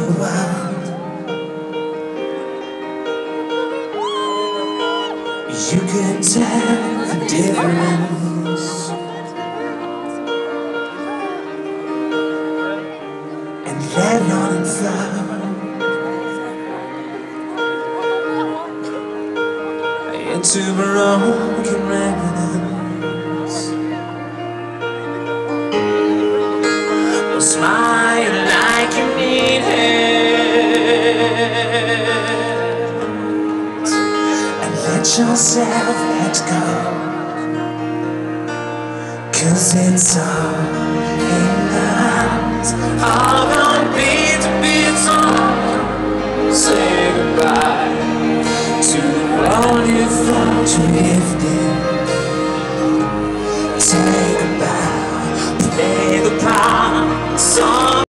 world. You could tell the difference and let on and flow into broken remnants. Well, smile like you mean it and let yourself let go, 'cause it's all in the hands of